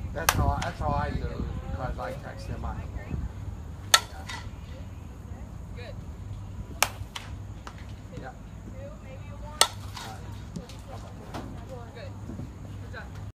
That's how I do it, because I text them out. Good.